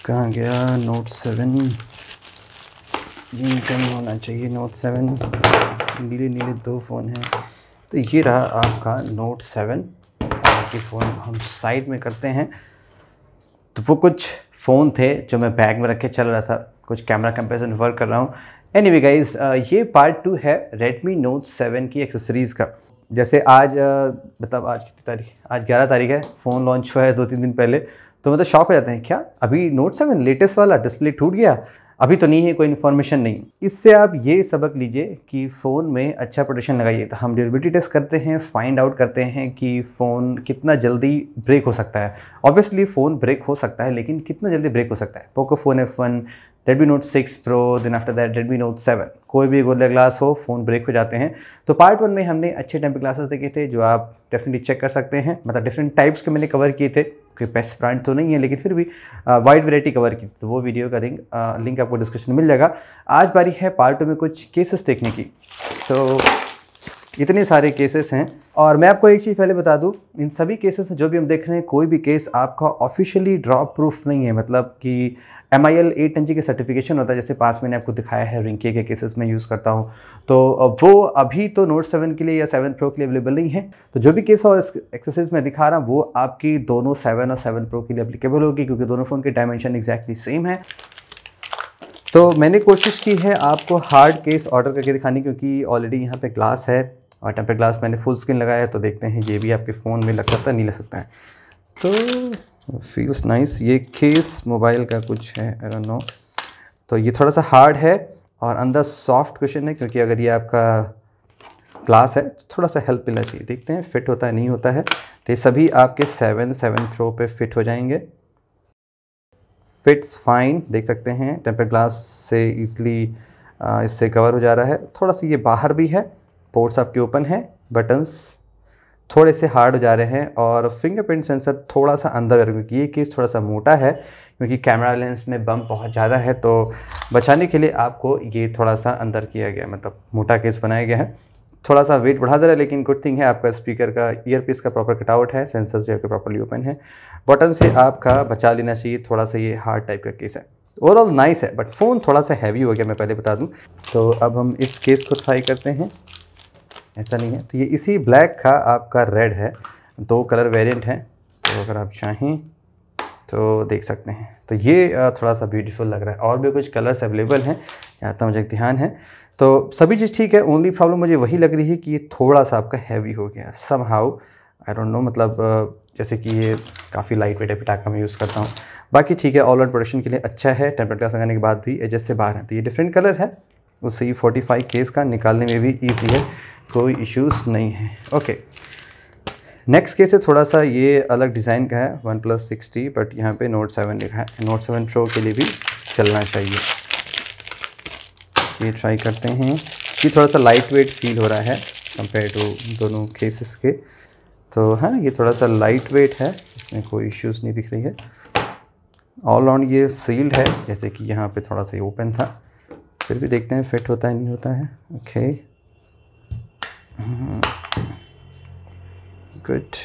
कहाँ गया नोट 7? ये कहीं होना चाहिए नोट 7। नीले नीले दो फ़ोन हैं, तो ये रहा आपका नोट 7। बाकी फ़ोन हम साइड में करते हैं। तो वो कुछ फ़ोन थे जो मैं बैग में रख के चल रहा था, कुछ कैमरा कंपैरिजन वर्क कर रहा हूँ। एनीवे गाइस, ये पार्ट 2 है Redmi Note 7 की एक्सेसरीज़ का। जैसे आज मतलब आज कितनी तारीख, आज 11 तारीख है, फ़ोन लॉन्च हुआ है 2-3 दिन पहले। तो मतलब शॉक हो जाते हैं, क्या अभी नोट 7 लेटेस्ट वाला डिस्प्ले टूट गया? अभी तो नहीं है, कोई इन्फॉर्मेशन नहीं। इससे आप ये सबक लीजिए कि फ़ोन में अच्छा प्रोटेक्शन लगाइए। तो हम ड्यूरेबिलिटी टेस्ट करते हैं, फाइंड आउट करते हैं कि फ़ोन कितना जल्दी ब्रेक हो सकता है। ऑब्वियसली फ़ोन ब्रेक हो सकता है, लेकिन कितना जल्दी ब्रेक हो सकता है। Poco phone F1, Redmi Note 6 Pro, then after that Redmi Note 7, कोई भी गोरिल्ला ग्लास हो, फ़ोन ब्रेक हो जाते हैं। तो पार्ट 1 में हमने अच्छे टेम्पर ग्लासेस देखे थे जो आप डेफिनेटली चेक कर सकते हैं। मतलब डिफरेंट टाइप्स के मैंने कवर किए थे, कोई बेस्ट ब्रांड तो नहीं है, लेकिन फिर भी वाइड वैरायटी कवर की थी। तो वो वीडियो का लिंक आपको डिस्क्रिप्शन में मिल जाएगा। आज बारी है पार्ट 2 में कुछ केसेस देखने की। तो इतने सारे केसेस हैं, और मैं आपको एक चीज़ पहले बता दूं, इन सभी केसेस जो भी हम देख रहे हैं, कोई भी केस आपका ऑफिशियली ड्रॉप प्रूफ नहीं है। मतलब कि MIL 8NG के सर्टिफिकेशन होता है, जैसे पास मैंने आपको दिखाया है रिंकी के केसेस में यूज़ करता हूं। तो वो अभी तो नोट 7 के लिए या 7 Pro के लिए अवेलेबल नहीं है। तो जो भी केस और एक्सेसरीज मैं दिखा रहा हूँ वो आपकी दोनों 7 और 7 Pro के लिए एप्लीकेबल होगी, क्योंकि दोनों फ़ोन के डायमेंशन एग्जैक्टली सेम है। तो मैंने कोशिश की है आपको हार्ड केस ऑर्डर करके दिखाने, क्योंकि ऑलरेडी यहाँ पे ग्लास है और टेम्पर ग्लास मैंने फुल स्क्रीन लगाया है। तो देखते हैं ये भी आपके फ़ोन में लग सकता है, नहीं लग सकता है। तो फील्स नाइस। ये केस मोबाइल का कुछ है, आई डोंट नो। तो ये थोड़ा सा हार्ड है और अंदर सॉफ्ट कुशन है, क्योंकि अगर ये आपका ग्लास है तो थोड़ा सा हेल्प मिलना चाहिए। देखते हैं फिट होता है नहीं होता है। तो ये सभी आपके 7 Pro पे फिट हो जाएंगे। फिट्स फाइन, देख सकते हैं टेम्पर ग्लास से ईज़िली इससे कवर हो जा रहा है। थोड़ा सा ये बाहर भी है, पोर्ट्स आपके ओपन है, बटन्स थोड़े से हार्ड हो जा रहे हैं, और फिंगरप्रिंट सेंसर थोड़ा सा अंदर, क्योंकि ये केस थोड़ा सा मोटा है, क्योंकि कैमरा लेंस में बम्प बहुत ज़्यादा है। तो बचाने के लिए आपको ये थोड़ा सा अंदर किया गया, मतलब मोटा केस बनाया गया है। थोड़ा सा वेट बढ़ा दे रहा है, लेकिन गुड थिंग है आपका स्पीकर का ईयरपीस का प्रॉपर कटआउट है, सेंसर्स जो आपके प्रॉपर्ली ओपन है। बटन से आपका बचा लेना चाहिए। थोड़ा सा ये हार्ड टाइप का केस है। ओवरऑल नाइस है, बट फ़ोन थोड़ा सा हैवी हो गया, मैं पहले बता दूं। तो अब हम इस केस को ट्राई करते हैं। ऐसा नहीं है, तो ये इसी ब्लैक का आपका रेड है। 2 कलर वेरिएंट हैं, तो अगर आप चाहें तो देख सकते हैं। तो ये थोड़ा सा ब्यूटीफुल लग रहा है। और भी कुछ कलर्स अवेलेबल हैं, यहाँ तक मुझे ध्यान है। तो सभी चीज़ ठीक है, ओनली प्रॉब्लम मुझे वही लग रही है कि ये थोड़ा सा आपका हैवी हो गया समहाउ, आई डोंट नो। मतलब जैसे कि ये काफ़ी लाइट वेट है, पटाखा में यूज़ करता हूँ। बाकी ठीक है, ऑल राउंड प्रोडक्शन के लिए अच्छा है। टेम्पर ग्लास लगाने के बाद भी एजेस से बाहर है। तो ये डिफरेंट कलर है, उससे 45 केस का निकालने में भी ईजी है, कोई इश्यूज़ नहीं है। ओके, नेक्स्ट केस है थोड़ा सा ये अलग डिज़ाइन का है, OnePlus 6T, बट यहाँ पे Note 7 लिखा है। Note 7 Pro के लिए भी चलना चाहिए। ये ट्राई करते हैं। ये थोड़ा सा लाइट वेट फील हो रहा है कंपेयर टू दोनों केसेस के। तो हाँ, ये थोड़ा सा लाइट वेट है, इसमें कोई इश्यूज़ नहीं दिख रही है। ऑल राउंड ये सील्ड है, जैसे कि यहाँ पे थोड़ा सा ओपन था। फिर भी देखते हैं फिट होता है नहीं होता है। Okay, good.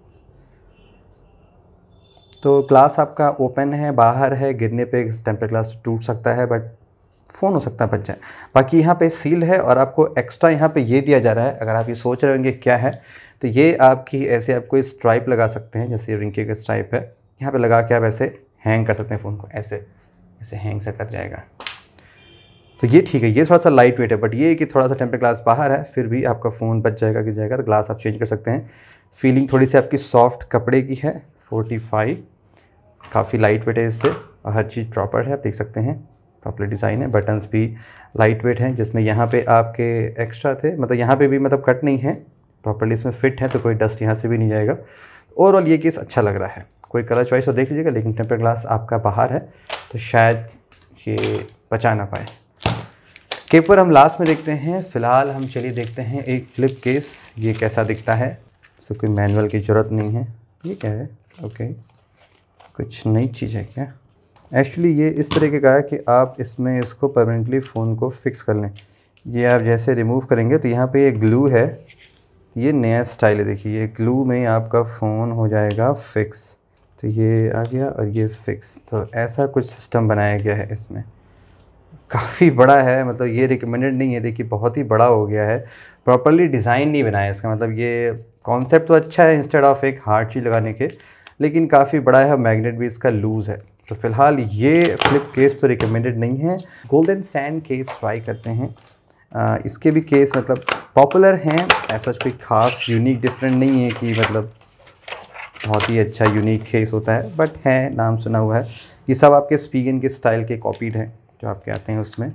तो ग्लास आपका ओपन है, बाहर है, गिरने पे टेम्पर ग्लास टूट सकता है, बट फ़ोन हो सकता है बच जाए। बाकी यहाँ पे सील है, और आपको एक्स्ट्रा यहाँ पे ये दिया जा रहा है। अगर आप ये सोच रहे होंगे क्या है, तो ये आपकी ऐसे आप कोई स्ट्राइप लगा सकते हैं, जैसे रिंकी का स्ट्राइप है। यहाँ पे लगा के आप ऐसे हैंग कर सकते हैं फ़ोन को, ऐसे ऐसे हैंग सा कर जाएगा। तो ये ठीक है, ये थोड़ा सा लाइट वेट है, बट ये कि थोड़ा सा टेम्पर ग्लास बाहर है, फिर भी आपका फ़ोन बच जाएगा कि जाएगा। तो ग्लास आप चेंज कर सकते हैं। फीलिंग थोड़ी सी आपकी सॉफ्ट कपड़े की है। 45 काफ़ी लाइट वेट है इससे, और हर चीज़ प्रॉपर है, आप देख सकते हैं प्रॉपर डिज़ाइन है। बटन्स भी लाइट वेट हैं, जिसमें यहाँ पे आपके एक्स्ट्रा थे, मतलब यहाँ पे भी मतलब कट नहीं है, प्रॉपर्ली इसमें फिट है, तो कोई डस्ट यहाँ से भी नहीं जाएगा। ओवरऑल ये केस अच्छा लग रहा है। कोई कलर चॉइस हो देख लीजिएगा, लेकिन टेम्पर ग्लास आपका बाहर है, तो शायद ये बचा ना पाए। केपर हम लास्ट में देखते हैं। फ़िलहाल हम चलिए देखते हैं एक फ्लिप केस, ये कैसा दिखता है। तो कोई मैनुअल की ज़रूरत नहीं है। ये क्या है? ओके, कुछ नई चीज़ है क्या? एक्चुअली ये इस तरीके का है कि आप इसमें इसको परमानेंटली फ़ोन को फिक्स कर लें। ये आप जैसे रिमूव करेंगे तो यहाँ पे ये ग्लू है। ये नया स्टाइल है, देखिए ये ग्लू में आपका फ़ोन हो जाएगा फिक्स। तो ये आ गया और ये फिक्स। तो ऐसा कुछ सिस्टम बनाया गया है इसमें, काफ़ी बड़ा है, मतलब ये रिकमेंडेड नहीं है। देखिए बहुत ही बड़ा हो गया है, प्रॉपर्ली डिज़ाइन नहीं बनाया इसका। मतलब ये कॉन्सेप्ट तो अच्छा है इंस्टेड ऑफ एक हार्ड चीज़ लगाने के, लेकिन काफ़ी बड़ा है, मैग्नेट भी इसका लूज़ है। तो फ़िलहाल ये फ्लिप केस तो रिकमेंडेड नहीं है। गोल्डन सैंड केस ट्राई करते हैं। इसके भी केस मतलब पॉपुलर हैं, ऐसा कोई ख़ास यूनिक डिफरेंट नहीं है कि मतलब बहुत ही अच्छा यूनिक केस होता है, बट है, नाम सुना हुआ है। ये सब आपके स्पीगन के स्टाइल के कॉपीड हैं जो आपके आते हैं उसमें।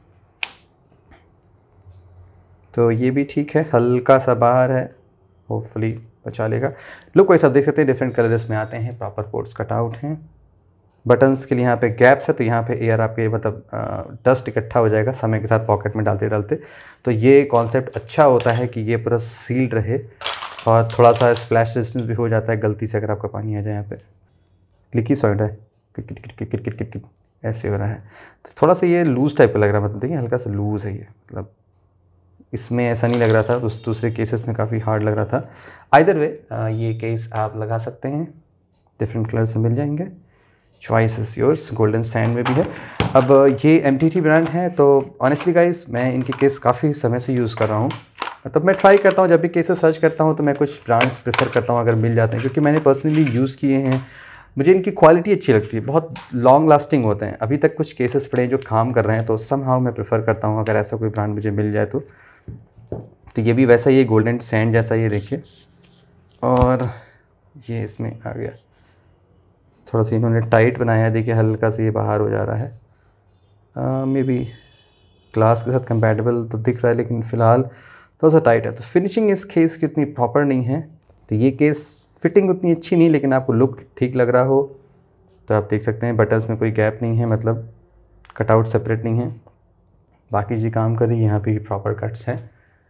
तो ये भी ठीक है, हल्का सा बाहर है, होपफुली बचा लेगा। लुक वाइज आप देख सकते हैं डिफरेंट कलर्स में आते हैं, प्रॉपर पोर्ट्स कट आउट हैं। बटन्स के लिए यहाँ पे गैप्स है, तो यहाँ पे एयर आपके मतलब डस्ट इकट्ठा हो जाएगा समय के साथ पॉकेट में डालते डालते। तो ये कॉन्सेप्ट अच्छा होता है कि ये पूरा सील्ड रहे, और थोड़ा सा स्प्लैश रेजिस्टेंस भी हो जाता है गलती से अगर आपका पानी आ जाए। यहाँ पे क्लिकी साउंड है, किट किट किट किट किट किट किट ऐसे हो रहा है। तो थोड़ा सा ये लूज़ टाइप का लग रहा है, मतलब देखिए हल्का सा लूज़ है ये, मतलब इसमें ऐसा नहीं लग रहा था, दूसरे केसेस में काफ़ी हार्ड लग रहा था। आइदर वे ये केस आप लगा सकते हैं, डिफरेंट कलर से मिल जाएंगे, choice is yours. Golden sand में भी है। अब ये MTT ब्रांड है, तो ऑनेस्टली गाइस मैं इनके केस काफ़ी समय से यूज़ कर रहा हूँ। मतलब मैं ट्राई करता हूँ, जब भी केसेस सर्च करता हूँ तो मैं कुछ ब्रांड्स प्रेफर करता हूँ अगर मिल जाते हैं, क्योंकि मैंने पर्सनली यूज़ किए हैं, मुझे इनकी क्वालिटी अच्छी लगती है, बहुत लॉन्ग लास्टिंग होते हैं। अभी तक कुछ केसेस पड़े हैं जो काम कर रहे हैं, तो समहाउ मैं प्रेफर करता हूँ अगर ऐसा कोई ब्रांड मुझे मिल जाए तो ये भी वैसा ही है, गोल्डन सैंड जैसा, ये देखिए। और ये इसमें आ गया, थोड़ा सा इन्होंने टाइट बनाया है, देखिए हल्का सा ये बाहर हो जा रहा है। मे बी ग्लास के साथ कंपैटिबल तो दिख रहा है, लेकिन फ़िलहाल थोड़ा सा टाइट है। तो फिनिशिंग इस केस की उतनी प्रॉपर नहीं है, तो ये केस फिटिंग उतनी अच्छी नहीं, लेकिन आपको लुक ठीक लग रहा हो तो आप देख सकते हैं। बटन्स में कोई गैप नहीं है, मतलब कटआउट सेपरेट नहीं है, बाकी जी काम कर रही है, यहाँ पे भी प्रॉपर कट्स हैं,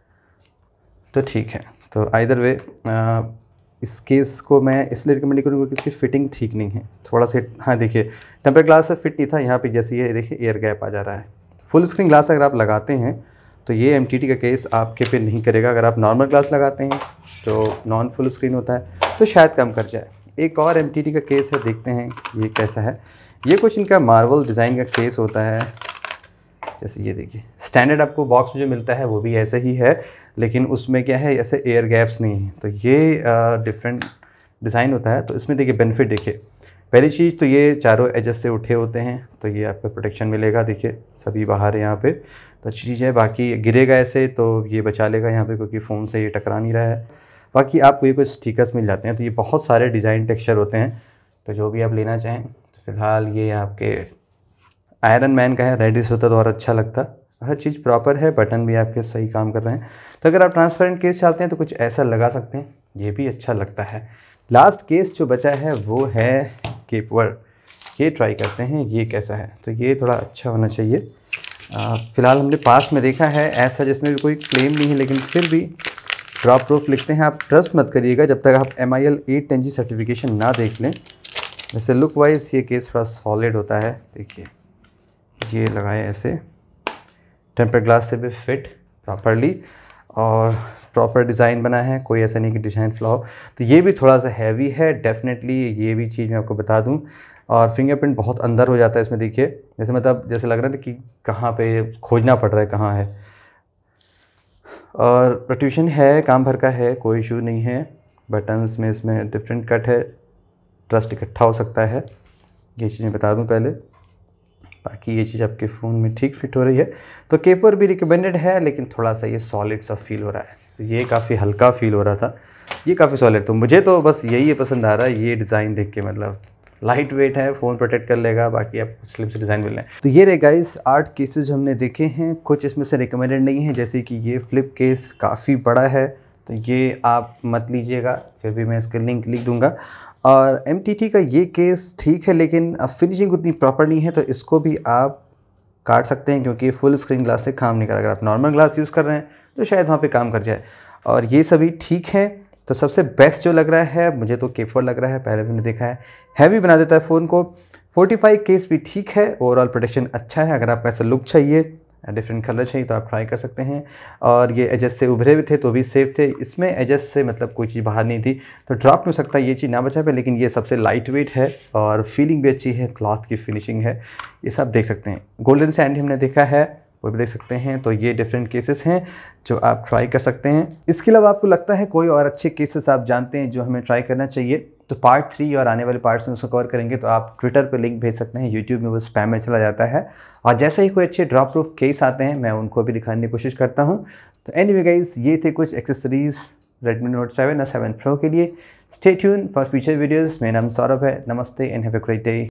तो ठीक है। तो आइदर वे इस केस को मैं इसलिए रिकमेंड करूँगा कि इसकी फ़िटिंग ठीक नहीं है, थोड़ा सा। हाँ देखिए टेम्पर ग्लास से फिट नहीं था, यहाँ पे जैसे ये देखिए एयर गैप आ जा रहा है। फुल स्क्रीन ग्लास अगर आप लगाते हैं तो ये MTT का केस आपके पे नहीं करेगा। अगर आप नॉर्मल ग्लास लगाते हैं जो नॉन फुल स्क्रीन होता है तो शायद काम कर जाए। एक और MTT का केस है, देखते हैं कि ये कैसा है। ये कुछ इनका मार्वल डिज़ाइन का केस होता है, जैसे ये देखिए स्टैंडर्ड आपको बॉक्स में जो मिलता है वो भी ऐसे ही है, लेकिन उसमें क्या है, ऐसे एयर गैप्स नहीं है। तो ये डिफरेंट डिज़ाइन होता है। तो इसमें देखिए बेनिफिट देखिए, पहली चीज़ तो ये चारों एजेस से उठे होते हैं, तो ये आपको प्रोटेक्शन मिलेगा। देखिए सभी बाहर है यहाँ पे, तो अच्छी चीज़ है। बाकी गिरेगा ऐसे तो ये बचा लेगा यहाँ पे, क्योंकि फ़ोन से ये टकरा नहीं रहा है। बाकी आपको ये कुछ स्टिकर्स मिल जाते हैं, तो ये बहुत सारे डिज़ाइन टेक्सचर होते हैं, तो जो भी आप लेना चाहें। तो फ़िलहाल ये आपके आयरन मैन का है, रेडिस होता तो और अच्छा लगता। हर चीज़ प्रॉपर है, बटन भी आपके सही काम कर रहे हैं। तो अगर आप ट्रांसपेरेंट केस चाहते हैं तो कुछ ऐसा लगा सकते हैं, ये भी अच्छा लगता है। लास्ट केस जो बचा है वो है केपवर, ये ट्राई करते हैं ये कैसा है। तो ये थोड़ा अच्छा होना चाहिए। फ़िलहाल हमने पास्ट में देखा है ऐसा, जिसमें भी कोई क्लेम नहीं है, लेकिन फिर भी ड्रॉप प्रूफ लिखते हैं। आप ट्रस्ट मत करिएगा जब तक आप MIL 810G सर्टिफिकेशन ना देख लें। वैसे लुक वाइज ये केस थोड़ा सॉलिड होता है, देखिए ये लगाए ऐसे, टेम्पर ग्लास से भी फिट प्रॉपरली, और प्रॉपर डिज़ाइन बना है, कोई ऐसा नहीं कि डिज़ाइन फ्लॉ हो। तो ये भी थोड़ा सा हैवी है डेफिनेटली, ये भी चीज़ मैं आपको बता दूं। और फिंगरप्रिंट बहुत अंदर हो जाता है इसमें, देखिए जैसे मतलब जैसे लग रहा है कि कहाँ पे खोजना पड़ रहा है, कहाँ है। और प्रोट्रूशन है, काम भर का है, कोई इशू नहीं है। बटन्स में इसमें डिफरेंट कट है, ट्रस्ट इकट्ठा हो सकता है, ये चीज़ मैं बता दूँ पहले। बाकी ये चीज़ आपके फ़ोन में ठीक फिट हो रही है। तो केपर भी रिकमेंडेड है, लेकिन थोड़ा सा ये सॉलिड सा फील हो रहा है। तो ये काफ़ी हल्का फील हो रहा था, ये काफ़ी सॉलिड। तो मुझे तो बस यही पसंद आ रहा है ये डिज़ाइन देख के, मतलब लाइट वेट है, फ़ोन प्रोटेक्ट कर लेगा, बाकी आपको स्लिम से डिज़ाइन मिल रहे हैं। तो ये रहे गाइस 8 केसेस हमने देखे हैं, कुछ इसमें से रिकमेंडेड नहीं है, जैसे कि ये फ्लिप केस काफ़ी बड़ा है, तो ये आप मत लीजिएगा, फिर भी मैं इसका लिंक लिख दूँगा। और MTT का ये केस ठीक है, लेकिन फिनिशिंग उतनी प्रॉपर नहीं है, तो इसको भी आप काट सकते हैं, क्योंकि फुल स्क्रीन ग्लास से काम नहीं कर रहा। अगर आप नॉर्मल ग्लास यूज़ कर रहे हैं तो शायद वहाँ पे काम कर जाए। और ये सभी ठीक है। तो सबसे बेस्ट जो लग रहा है मुझे तो केपर लग रहा है, पहले मैंने देखा है, हैवी बना देता है फ़ोन को। 45 केस भी ठीक है, ओवरऑल प्रोटेक्शन अच्छा है। अगर आपको ऐसा लुक चाहिए, डिफरेंट कलर चाहिए तो आप ट्राई कर सकते हैं। और ये एजेस से उभरे हुए थे तो भी सेफ थे, इसमें एजेस से मतलब कोई चीज़ बाहर नहीं थी तो ड्रॉप हो सकता है ये चीज़ ना बचा पे, लेकिन ये सबसे लाइट वेट है और फीलिंग भी अच्छी है, क्लॉथ की फिनिशिंग है, ये सब देख सकते हैं। गोल्डन सैंड हमने देखा है वो भी देख सकते हैं। तो ये डिफरेंट केसेस हैं जो आप ट्राई कर सकते हैं। इसके अलावा आपको लगता है कोई और अच्छे केसेस आप जानते हैं जो हमें ट्राई करना चाहिए तो पार्ट 3 और आने वाले पार्ट्स में उसको कवर करेंगे। तो आप ट्विटर पे लिंक भेज सकते हैं, यूट्यूब में वो स्पैम में चला जाता है। और जैसे ही कोई अच्छे ड्रॉप प्रूफ केस आते हैं मैं उनको भी दिखाने की कोशिश करता हूँ। तो एनीवे गाइस, ये थे कुछ एक्सेसरीज Redmi Note 7 और 7 Pro के लिए। Stay tune for future videos. मेरा नाम सौरभ है। नमस्ते and have a great day.